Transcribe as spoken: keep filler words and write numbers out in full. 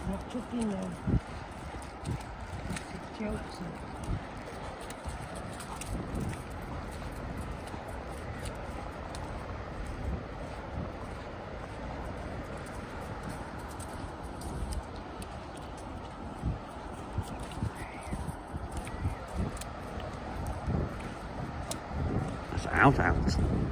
not chucking them. It's jokes. That's out out.